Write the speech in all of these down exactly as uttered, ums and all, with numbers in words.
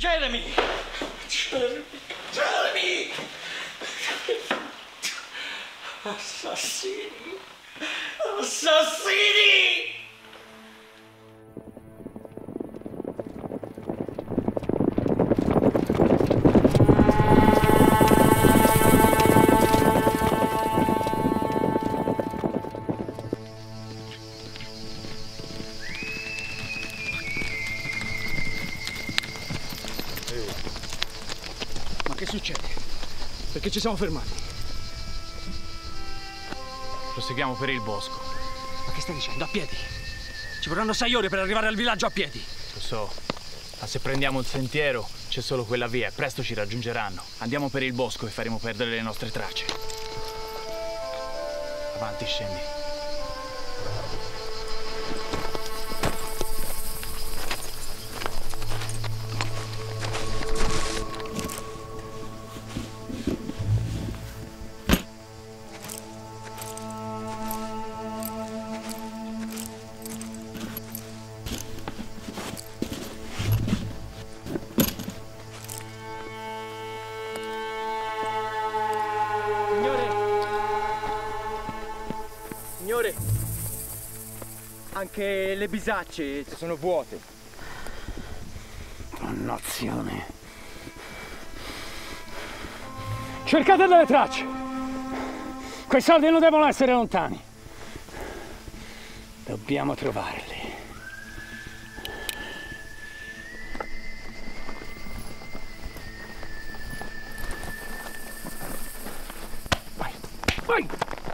Jeremy! Jeremy! Jeremy! Assassini! Assassini! Che succede? Perché ci siamo fermati? Proseguiamo per il bosco. Ma che stai dicendo? A piedi? Ci vorranno sei ore per arrivare al villaggio a piedi. Lo so, ma se prendiamo il sentiero c'è solo quella via e presto ci raggiungeranno. Andiamo per il bosco e faremo perdere le nostre tracce. Avanti, scendi. Signore, anche le bisacce sono vuote. Dannazione. Cercate delle tracce. Quei soldi non devono essere lontani. Dobbiamo trovarli. Vai, vai!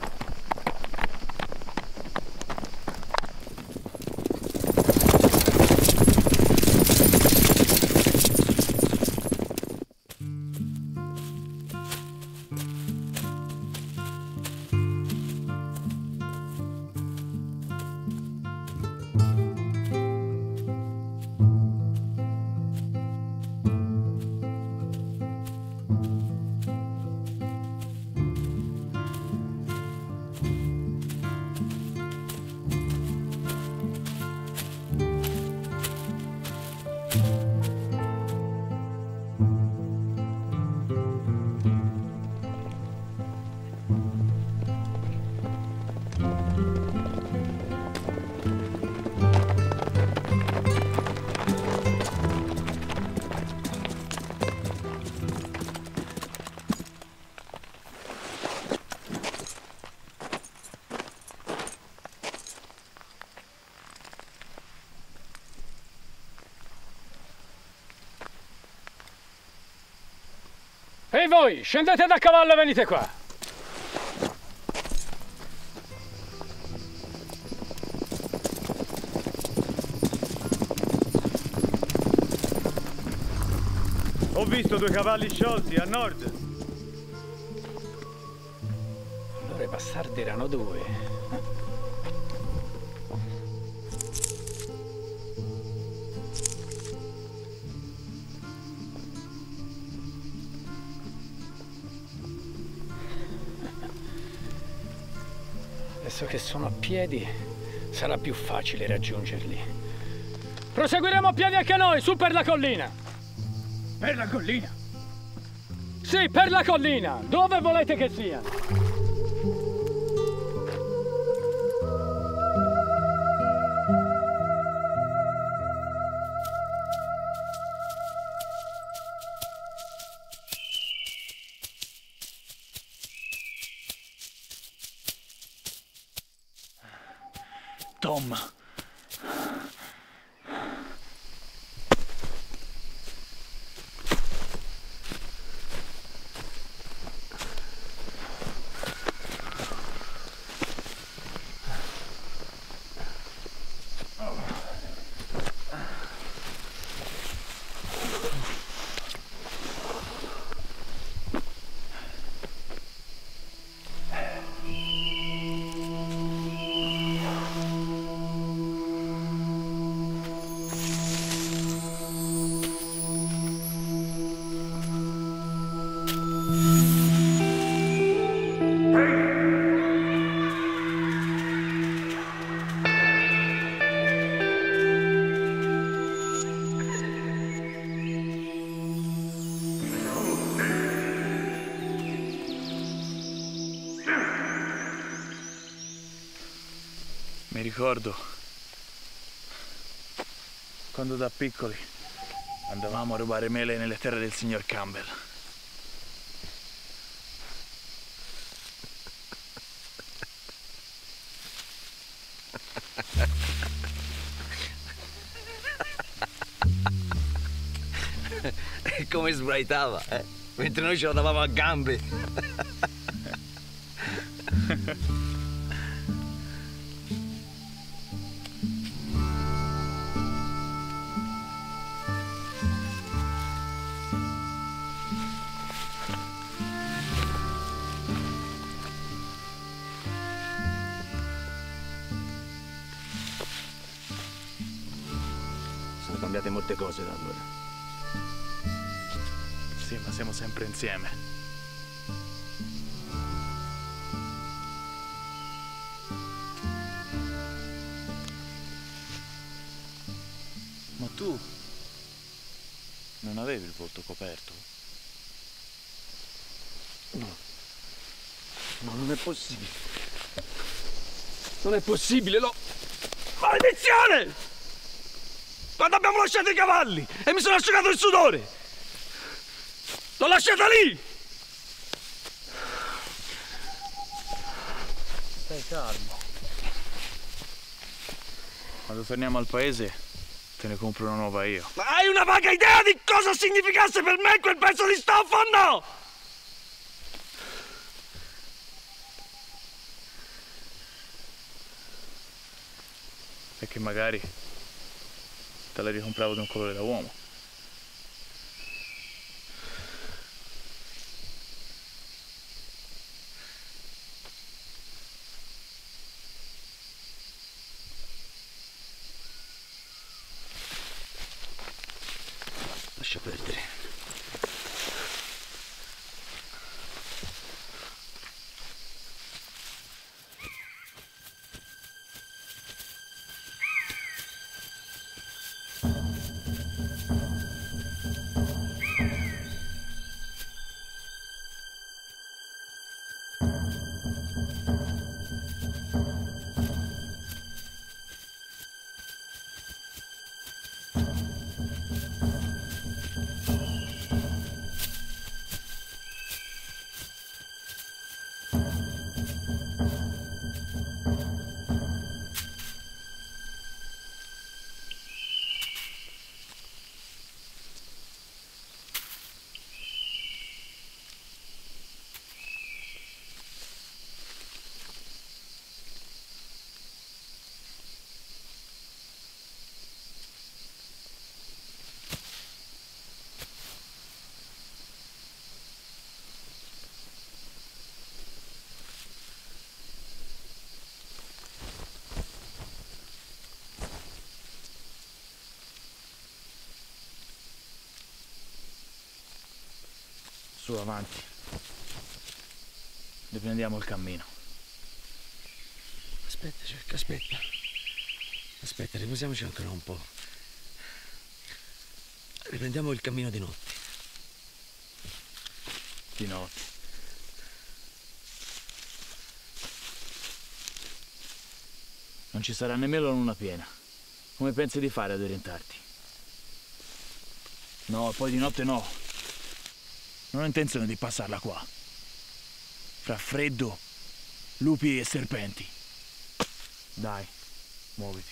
E voi, scendete da cavallo e venite qua. Ho visto due cavalli sciolti a nord. Allora i bastardi erano due. Adesso che sono a piedi, sarà più facile raggiungerli. Proseguiremo a piedi anche noi, su per la collina. Per la collina? Sì, per la collina. Dove volete che sia? Tom. ricordo quando da piccoli andavamo a rubare mele nelle terre del signor Campbell. E come sbraitava, eh? Mentre noi ce la davamo a gambe. Sono cambiate molte cose da allora. Sì, ma siamo sempre insieme. Ma tu non avevi il volto coperto? No. No, non è possibile. Non è possibile, lo... Maledizione! Quando abbiamo lasciato i cavalli e mi sono asciugato il sudore! L'ho lasciata lì! Stai calmo. Quando torniamo al paese te ne compro una nuova io. Ma hai una vaga idea di cosa significasse per me quel pezzo di stoffa o no? E che magari te la ricompravo di un colore da uomo. Lascia perdere. Su, avanti. Riprendiamo il cammino. Aspetta, Jack, aspetta. Aspetta, riposiamoci ancora un po'. Riprendiamo il cammino di notte. Di notte. Non ci sarà nemmeno la luna piena. Come pensi di fare ad orientarti? No, poi di notte no. Non ho intenzione di passarla qua. Fra freddo, lupi e serpenti. Dai, muoviti.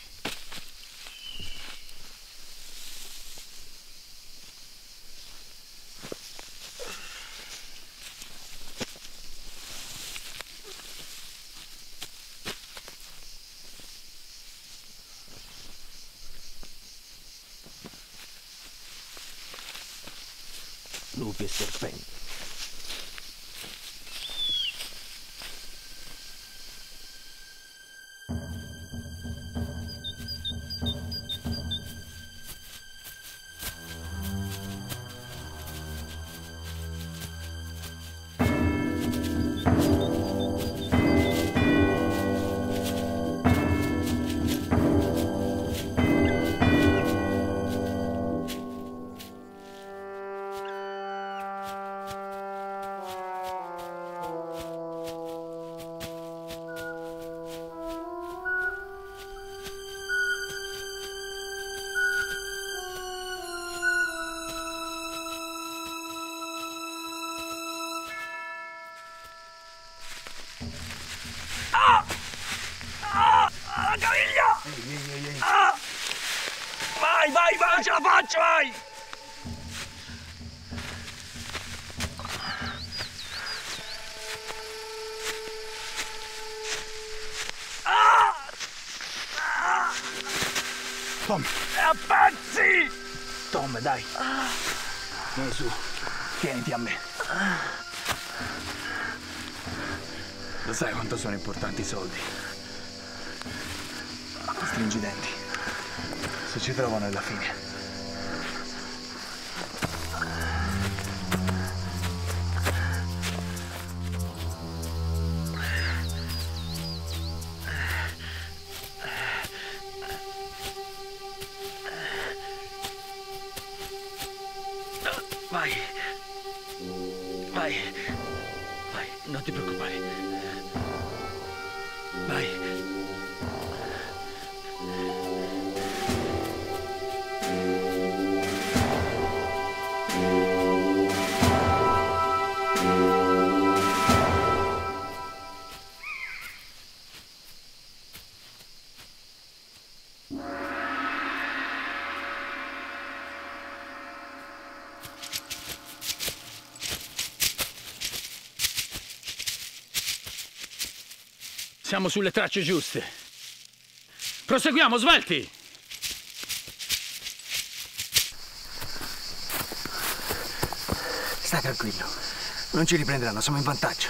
Lupi e serpenti. Non ce la faccio, vai! Tom! È a pezzi! Tom, dai! Vieni su, tieniti a me. Lo sai quanto sono importanti i soldi? Stringi i denti. Se ci trovano è la fine. Vai. Vai. Vai, non ti preoccupare. Vai. Siamo sulle tracce giuste. Proseguiamo, svelti! Stai tranquillo. Non ci riprenderanno, siamo in vantaggio.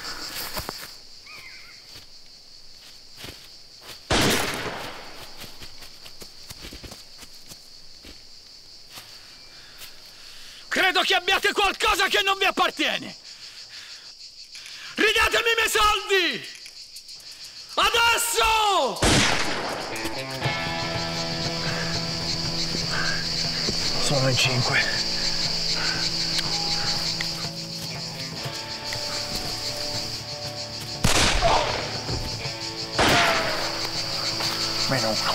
Credo che abbiate qualcosa che non vi appartiene! Ridatemi i miei soldi! Adesso! Sono in cinque. Meno uno.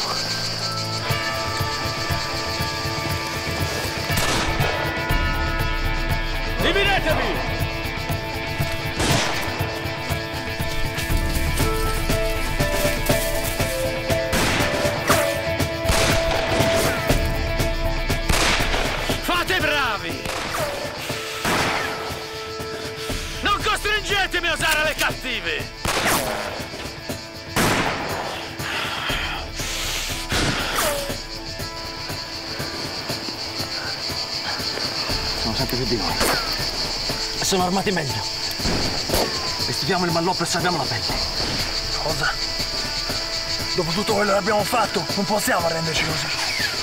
Dividetevi! Non costringetemi a usare le cattive! Sono sempre più di noi. E sono armati meglio. Vestiviamo il malloppo e salviamo la pelle. Cosa? Dopo tutto quello che abbiamo fatto, non possiamo arrenderci così.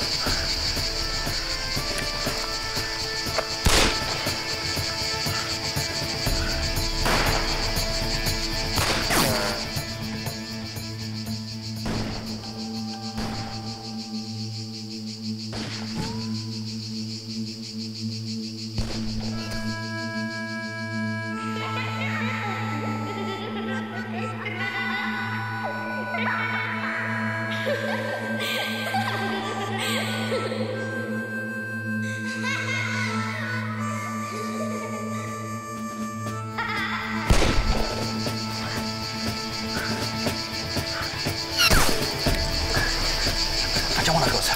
Facciamo una cosa.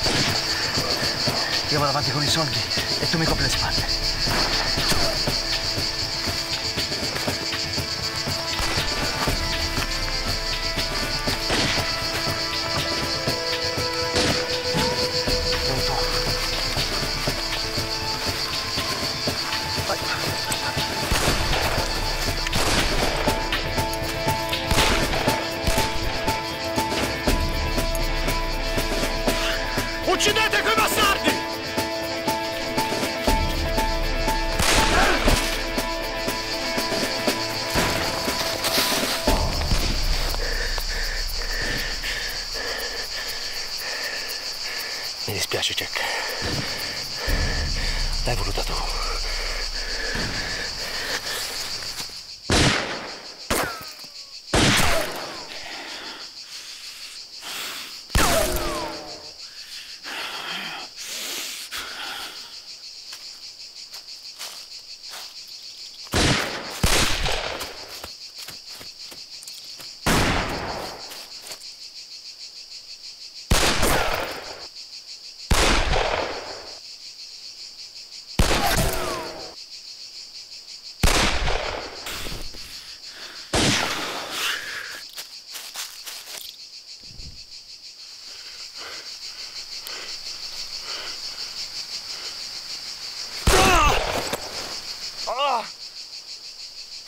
Io vado avanti con i soldi e tu mi copri le spalle. Uccidete quei bastardi! Mi dispiace, Jack. L'hai voluta tu.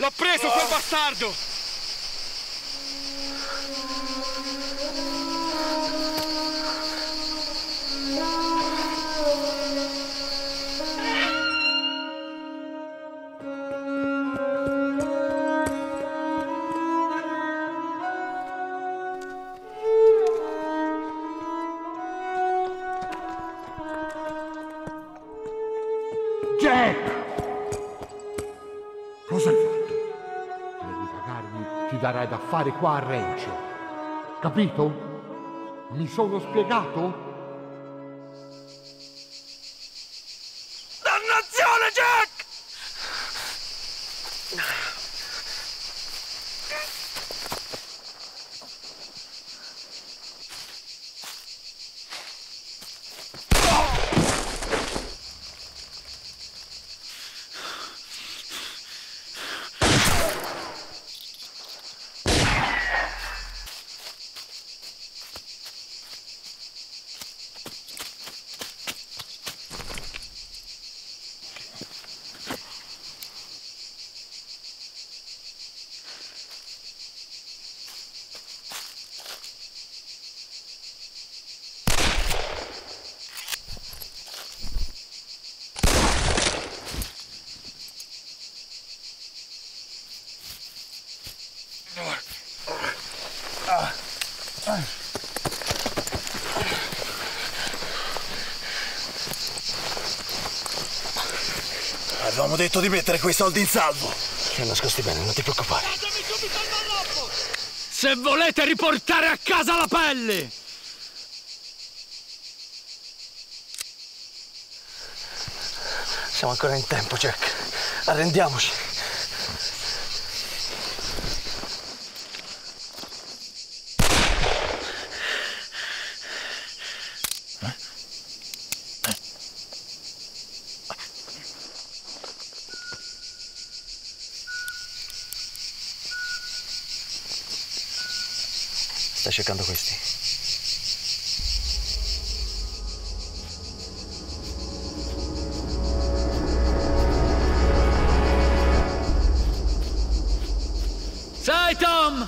L'ho preso quel bastardo! Cosa hai fatto? Devi pagarmi, ti darai da fare qua a Reggio. Capito? Mi sono spiegato? Dannazione, Jack! Avevamo detto di mettere quei soldi in salvo. Li ho nascosti bene, non ti preoccupare. Se volete riportare a casa la pelle! Siamo ancora in tempo, Jack. Arrendiamoci. Stai cercando questi? Sai, Tom,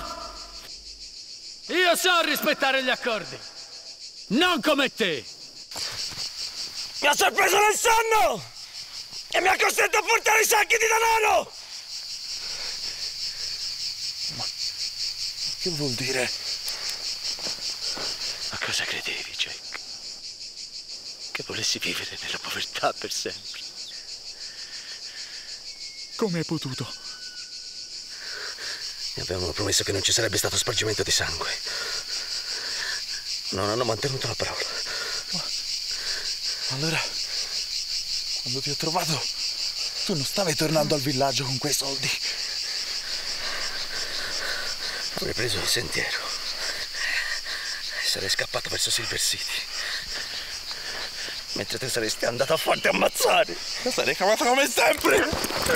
io so rispettare gli accordi. Non come te. Mi ha sorpreso nel sonno! E mi ha costretto a portare i sacchi di denaro! Ma che vuol dire? A cosa credevi, Jack? Che volessi vivere nella povertà per sempre? Come hai potuto? Mi avevano promesso che non ci sarebbe stato spargimento di sangue. Non hanno mantenuto la parola. Ma allora, quando ti ho trovato, tu non stavi tornando al villaggio con quei soldi? Avrei preso il sentiero e sarei scappato verso Silver City. Mentre te saresti andato a farti ammazzare. La sarei cavata come sempre!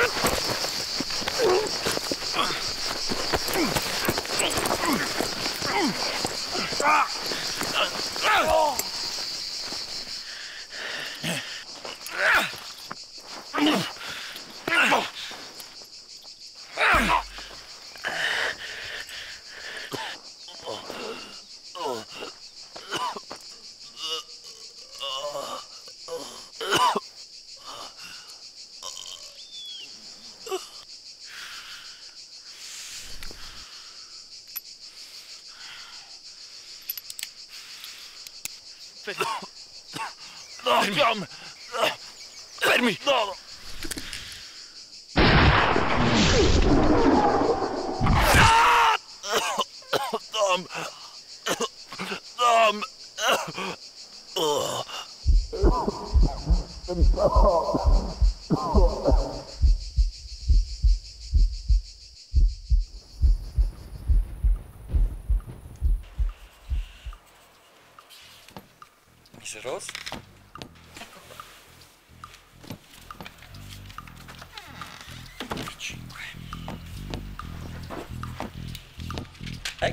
No, Tom! Fermi! No! Tom! Tom! Mister Ross? Cinque. Ehi!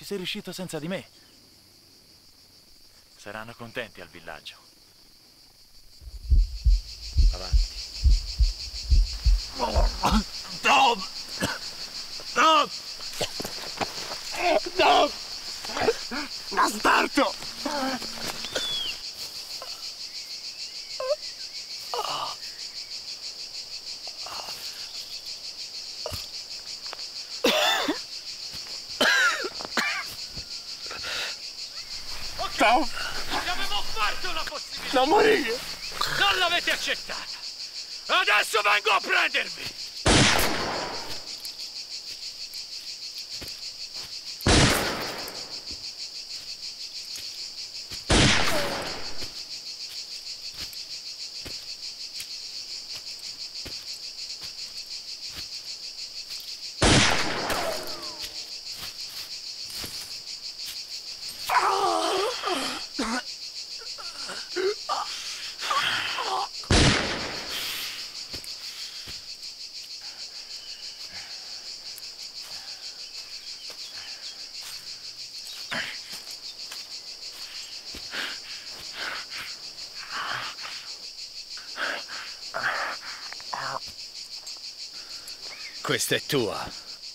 sei riuscito senza di me. Saranno contenti al villaggio. Avanti. Tom! Tom! Tom! Bastardo! Tom! Ti avevo offerto una possibilità! Non morire! Non l'avete accettata! Adesso vengo a prendervi! Questa è tua.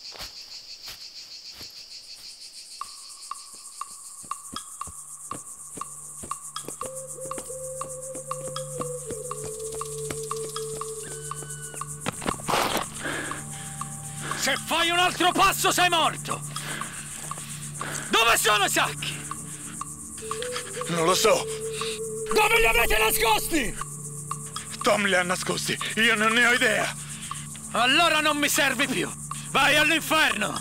Se fai un altro passo sei morto! Dove sono i sacchi? Non lo so. Dove li avete nascosti? Tom li ha nascosti. Io non ne ho idea. Allora non mi servi più! Vai all'inferno!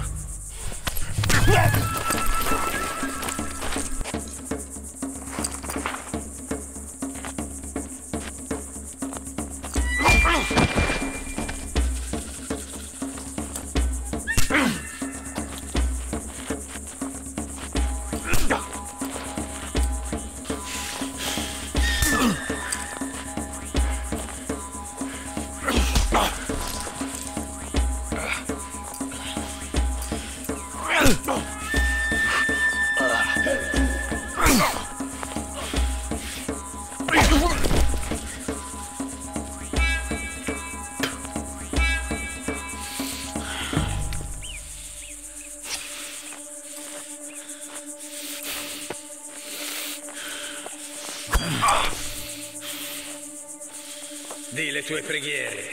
Di le tue preghiere.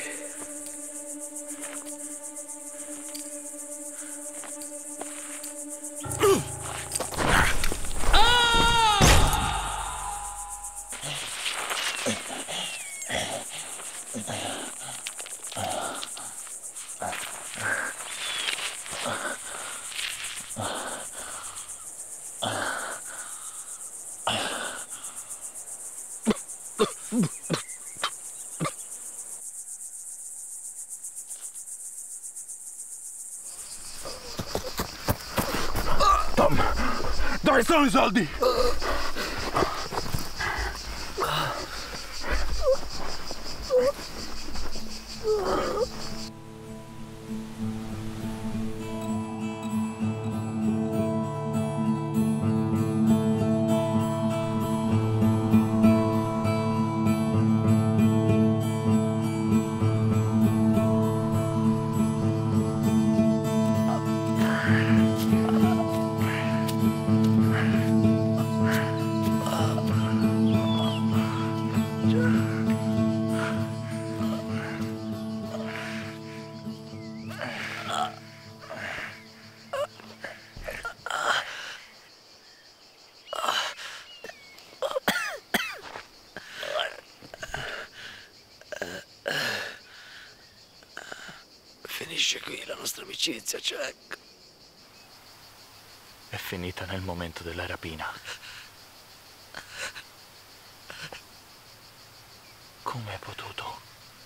Dove sono i soldi? Finisce qui la nostra amicizia, Jack. È finita nel momento della rapina. Come hai potuto?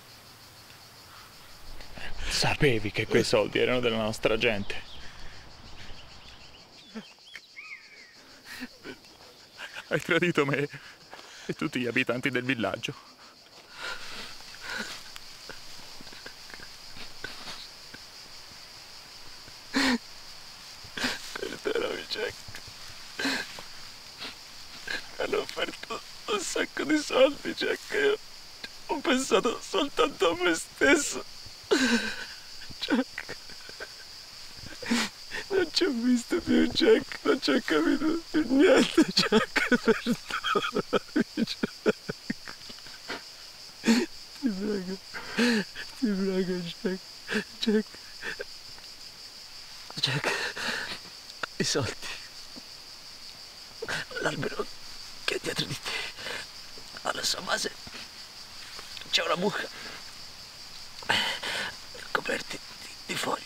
Sapevi che quei soldi erano della nostra gente. Hai tradito me e tutti gli abitanti del villaggio. Perdono. offerto un sacco di soldi, Jack. Io ho pensato soltanto a me stesso. Jack. Non ci ho visto più, Jack. Non ci ho capito più niente, Jack. Perdonami, Jack. Ti prego. Ti prego, Jack. Jack. Jack. I soldi. L'albero che è dietro di te. Alla sua base c'è una buca. Coperti di, di foglie.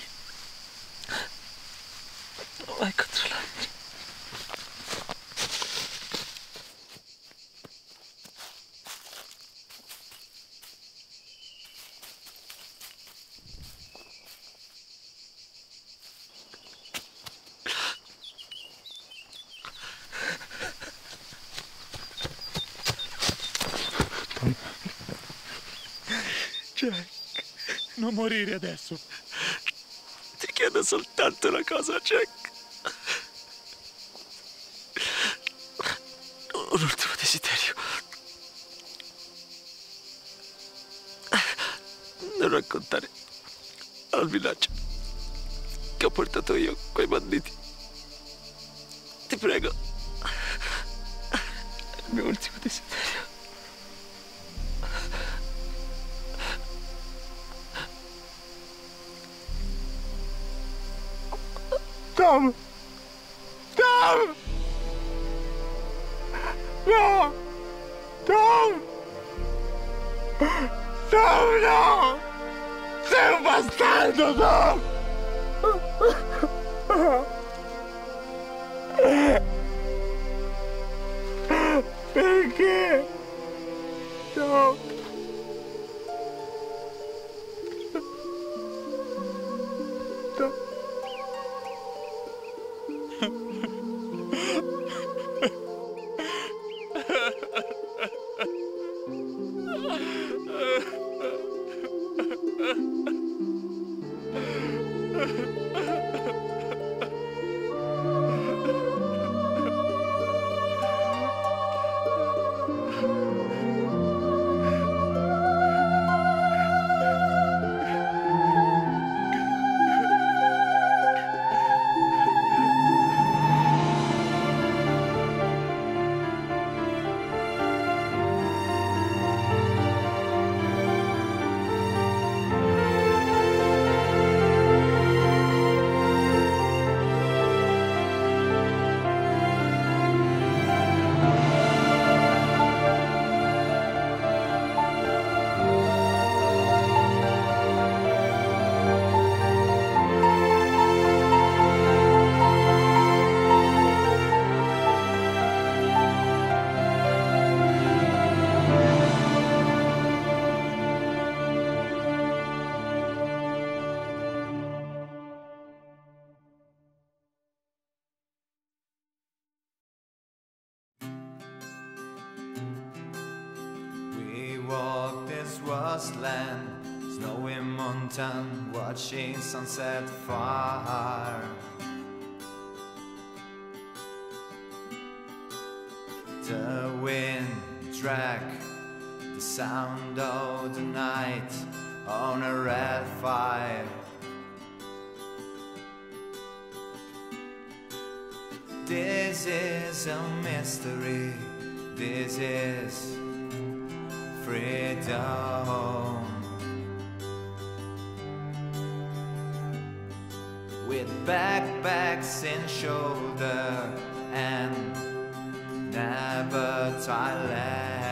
Vai a controllarti. Jack, non morire adesso. Ti chiedo soltanto una cosa, Jack. Un ultimo desiderio. Non raccontare al villaggio che ho portato io quei banditi. Ti prego. È il mio ultimo desiderio. Tom! Tom! No! Tom! Tom, no! Sei un bastardo, Tom! Perché? Tom! Tom! Walk this vast land, snowy mountain, watching sunset far. The wind dragged the sound of the night on a red fire. This is a mystery, this is freedom. With backpacks in shoulder and never Thailand.